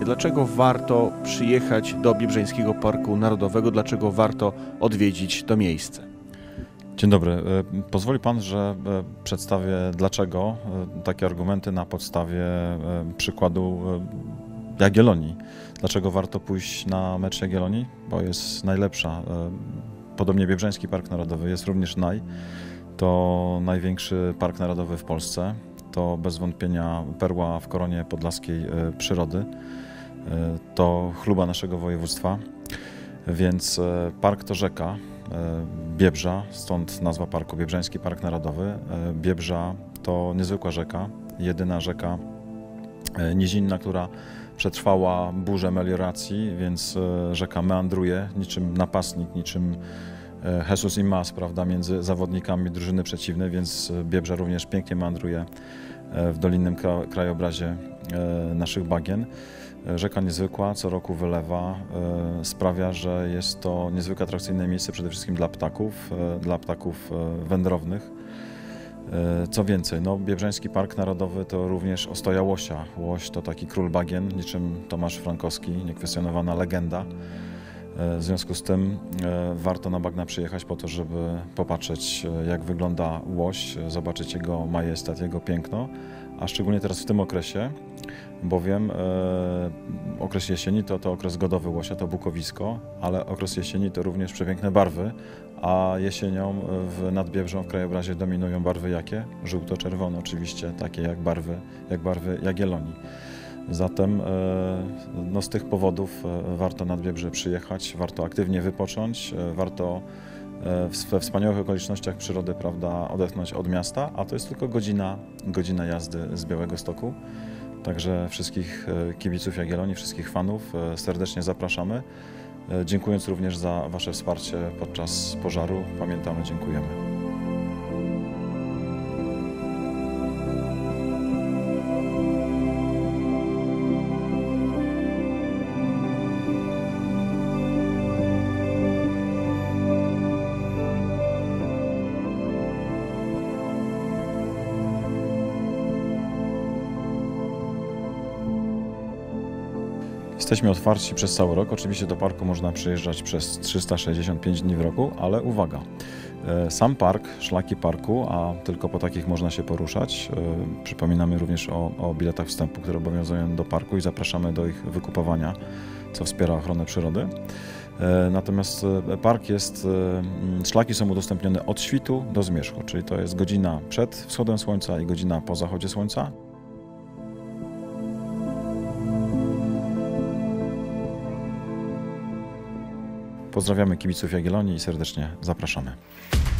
Dlaczego warto przyjechać do Biebrzańskiego Parku Narodowego? Dlaczego warto odwiedzić to miejsce? Dzień dobry. Pozwoli Pan, że przedstawię dlaczego takie argumenty na podstawie przykładu Jagiellonii. Dlaczego warto pójść na mecz Jagiellonii? Bo jest najlepsza. Podobnie Biebrzański Park Narodowy jest również to największy park narodowy w Polsce. To bez wątpienia perła w koronie podlaskiej przyrody. To chluba naszego województwa, więc park to rzeka. Biebrza, stąd nazwa parku Biebrzański Park Narodowy. Biebrza to niezwykła rzeka, jedyna rzeka nizinna, która przetrwała burzę melioracji, więc rzeka meandruje niczym napastnik, niczym Jesus i Mas, prawda, między zawodnikami drużyny przeciwnej, więc Biebrza również pięknie meandruje w dolinnym krajobrazie naszych bagien. Rzeka niezwykła, co roku wylewa, sprawia, że jest to niezwykle atrakcyjne miejsce przede wszystkim dla ptaków wędrownych. Co więcej, Biebrzański Park Narodowy to również ostoja łosia. Łoś to taki król bagien, niczym Tomasz Frankowski, niekwestionowana legenda. W związku z tym warto na bagna przyjechać po to, żeby popatrzeć, jak wygląda łoś, zobaczyć jego majestat, jego piękno, a szczególnie teraz w tym okresie, bowiem okres jesieni to okres godowy łosia, to bukowisko, ale okres jesieni to również przepiękne barwy, a jesienią nad Biebrzą w krajobrazie dominują barwy jakie? Żółto-czerwone oczywiście, takie jak barwy Jagiellonii. Zatem z tych powodów warto nad Biebrze przyjechać, warto aktywnie wypocząć, warto we wspaniałych okolicznościach przyrody, prawda, odetchnąć od miasta, a to jest tylko godzina jazdy z Białegostoku. Także wszystkich kibiców Jagiellonii, wszystkich fanów serdecznie zapraszamy, dziękując również za Wasze wsparcie podczas pożaru. Pamiętamy, dziękujemy. Jesteśmy otwarci przez cały rok. Oczywiście do parku można przyjeżdżać przez 365 dni w roku, ale uwaga, sam park, szlaki parku, a tylko po takich można się poruszać. Przypominamy również o biletach wstępu, które obowiązują do parku i zapraszamy do ich wykupowania, co wspiera ochronę przyrody. Natomiast szlaki są udostępnione od świtu do zmierzchu, czyli to jest godzina przed wschodem słońca i godzina po zachodzie słońca. Pozdrawiamy kibiców Jagiellonii i serdecznie zapraszamy.